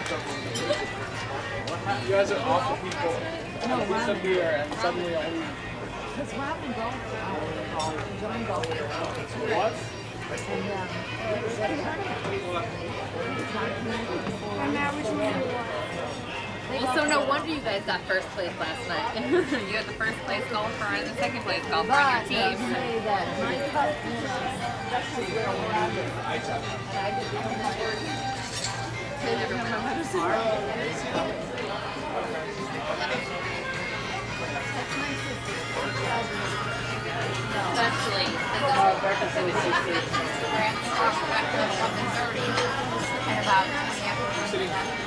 You guys are awful people. No, Get some beer and suddenly all you... because ramen golf, join golf. What? Well, so no wonder you guys got first place last night. You got the first place golfer and the second place golfer on your team. Say that Especially and about